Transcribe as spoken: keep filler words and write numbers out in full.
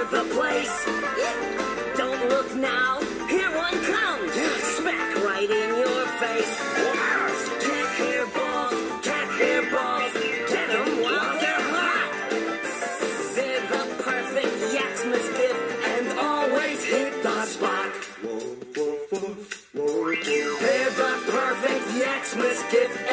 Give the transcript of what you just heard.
the place. Don't look now, here one comes. Smack right in your face. Cat hairballs, cat hairballs. Get them while they're hot. They're the perfect Yaxmas gift and always hit the spot. They're the perfect Yaxmas gift